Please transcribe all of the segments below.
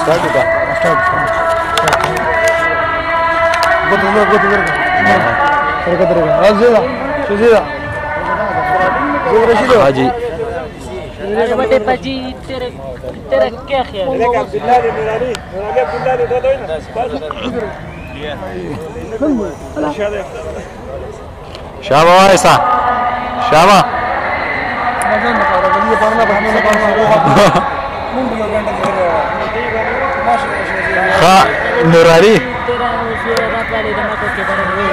हाँ जी अरे बड़े पाजी तेरा क्या ख्याल है? शाबा ऐसा शाबा खा नूरारी तेरा रात वाले धमाकों के बारे में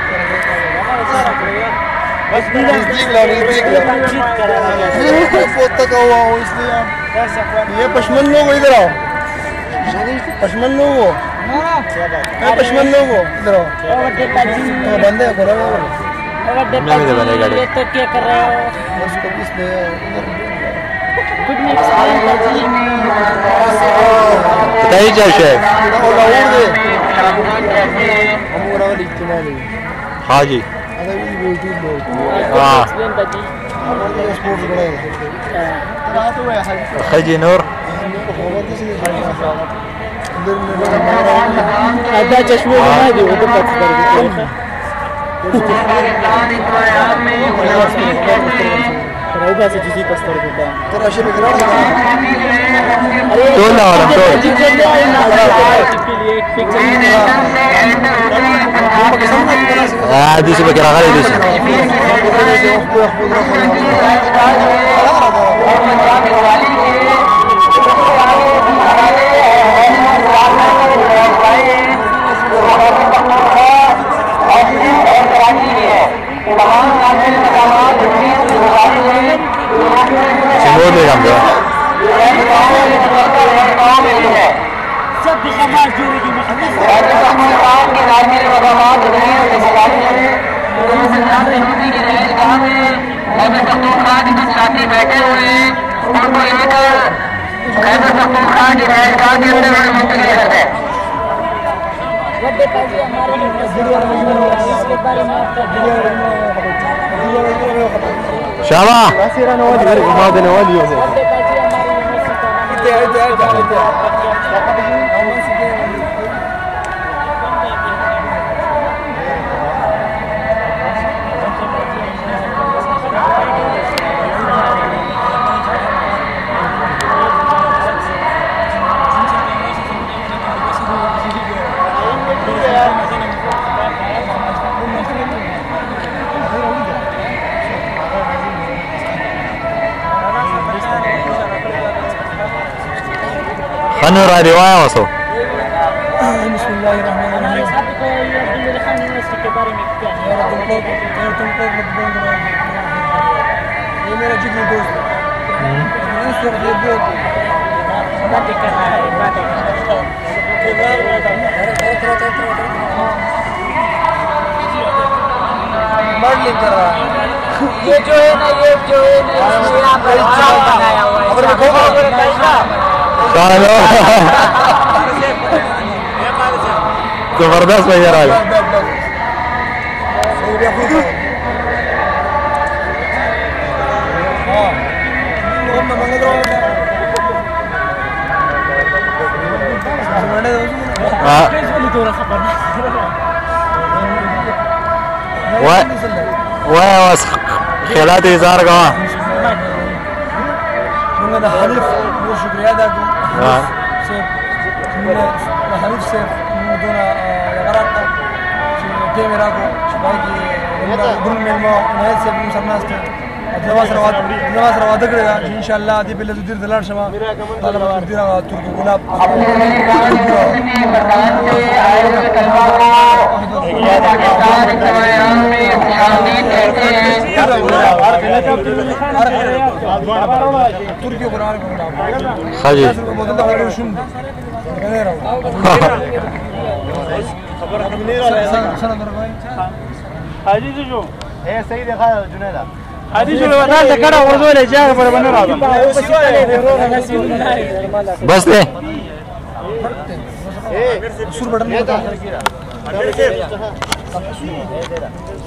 ये पश्मन लोग इधर आओ पश्मन लोग पश्मन लोग इधर आओ बंदे ये तो क्या कर रहे हो? बताइए क्या शेख हाँ जी हाँ खजी नूर ada चश्मे बना दिए वो तो कट कर रहा से किसी पस्तर को था टोल ना वाला टोल दूसरी बकरा खा दूसरी बहुत ले जाऊंगा सब समाज जुड़ेगी साथी बैठे हुए उनको लेकर खैबर पख्तूनख्वा की रहलगाह के अंदर बड़े मुंतकिल करते हैं। शाबा खनूर रिवाया वसो ये मेरा जिगरी दोस्त ये जो है ना यहाँ पर बनाया हुआ है जबरदस्त भैया राज واسخ خلات إزار كمان من حلف شكريا ده سيف من حلف سيف من دون غرقة كاميرا کو شبايكي دون ملما نهاية سيف مسماسته نواز رواد کړه ان شاء الله دې بل دې دلار شمه طالب دې را ترکی ګلاب ترکی قرآن حاجی حاجی جو اے صحیح دیکھا جنیدا حاجی جو ودان ته کړه ورزول جاګه پر باندې راځي بس دې اے سور بٹن